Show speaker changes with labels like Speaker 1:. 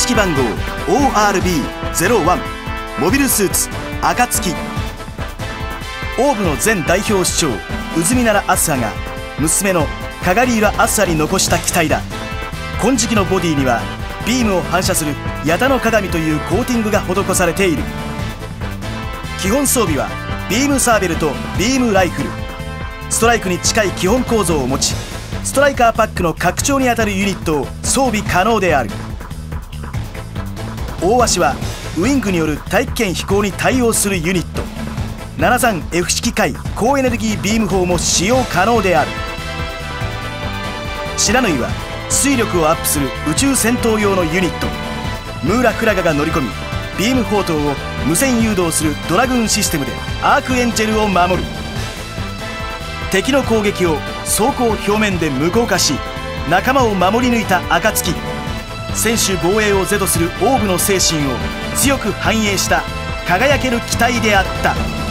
Speaker 1: 式番号 ORB01 モビルスーツ暁。オーブの前代表市長宇都宮あすはが娘の鏡浦あすはに残した機体だ。金色のボディにはビームを反射する矢田の鏡というコーティングが施されている。基本装備はビームサーベルとビームライフル。ストライクに近い基本構造を持ち、ストライカーパックの拡張にあたるユニットを装備可能である。大鷲はウイングによる大気圏飛行に対応するユニット、73F 式海高エネルギービーム砲も使用可能である。白縫は水力をアップする宇宙戦闘用のユニット、ムーラ・フラガが乗り込み、ビーム砲塔を無線誘導するドラグーンシステムでアークエンジェルを守る。敵の攻撃を装甲表面で無効化し、仲間を守り抜いた暁。専守防衛を是とするオーブの精神を強く反映した輝ける機体であった。